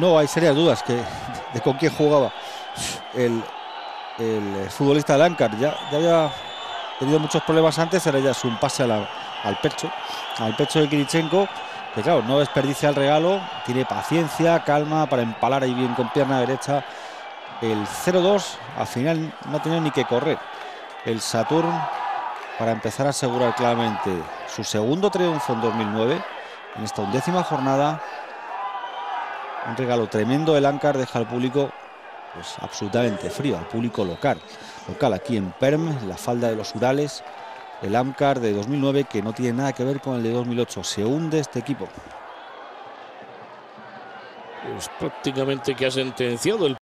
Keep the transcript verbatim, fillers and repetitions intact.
no hay serias dudas que, de con quién jugaba el, el futbolista del Ankar. Ya, ya había tenido muchos problemas antes, ahora ya es un pase a la, al pecho, al pecho de Kirichenko, que claro, no desperdicia el regalo, tiene paciencia, calma para empalar ahí bien con pierna derecha. El cero dos, al final no ha tenido ni que correr el Saturn para empezar a asegurar claramente su segundo triunfo en dos mil nueve, en esta undécima jornada. Un regalo tremendo del Ankar, deja al público pues absolutamente frío, al público local, local aquí en Perm, en la falda de los Urales. El Ankar de dos mil nueve, que no tiene nada que ver con el de dos mil ocho. Se hunde este equipo. Pues prácticamente que ha sentenciado el